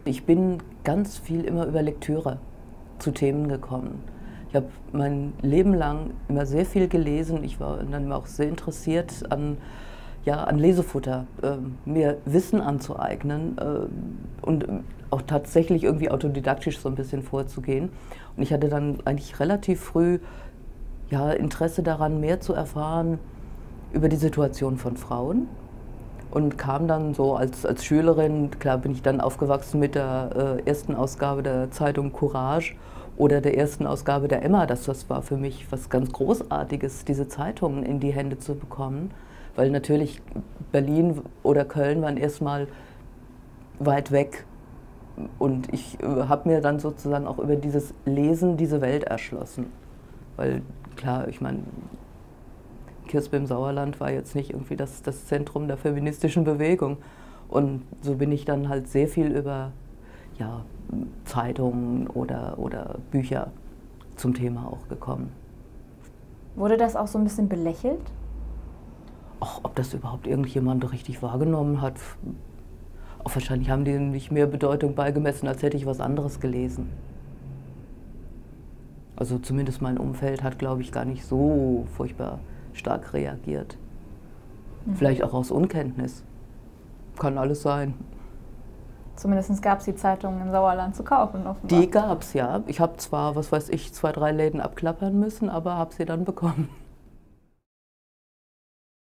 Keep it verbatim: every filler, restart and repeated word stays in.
Ich bin ganz viel immer über Lektüre zu Themen gekommen. Ich habe mein Leben lang immer sehr viel gelesen. Ich war dann auch sehr interessiert an, ja, an Lesefutter, äh, mir Wissen anzueignen äh, und auch tatsächlich irgendwie autodidaktisch so ein bisschen vorzugehen. Und ich hatte dann eigentlich relativ früh ja, Interesse daran, mehr zu erfahren über die Situation von Frauen. Und kam dann so als, als Schülerin, klar bin ich dann aufgewachsen mit der äh, ersten Ausgabe der Zeitung Courage oder der ersten Ausgabe der Emma. Das, das war für mich was ganz Großartiges, diese Zeitungen in die Hände zu bekommen. Weil natürlich Berlin oder Köln waren erstmal weit weg. Und ich äh, habe mir dann sozusagen auch über dieses Lesen diese Welt erschlossen. Weil klar, ich meine, Kirspe im Sauerland war jetzt nicht irgendwie das, das Zentrum der feministischen Bewegung. Und so bin ich dann halt sehr viel über ja, Zeitungen oder, oder Bücher zum Thema auch gekommen. Wurde das auch so ein bisschen belächelt? Ach, ob das überhaupt irgendjemand richtig wahrgenommen hat, auch wahrscheinlich haben die nicht mehr Bedeutung beigemessen, als hätte ich was anderes gelesen. Also zumindest mein Umfeld hat, glaube ich, gar nicht so furchtbar stark reagiert. Mhm. Vielleicht auch aus Unkenntnis. Kann alles sein. Zumindest gab es die Zeitungen im Sauerland zu kaufen, offenbar. Die gab es, ja. Ich habe zwar, was weiß ich, zwei, drei Läden abklappern müssen, aber habe sie dann bekommen.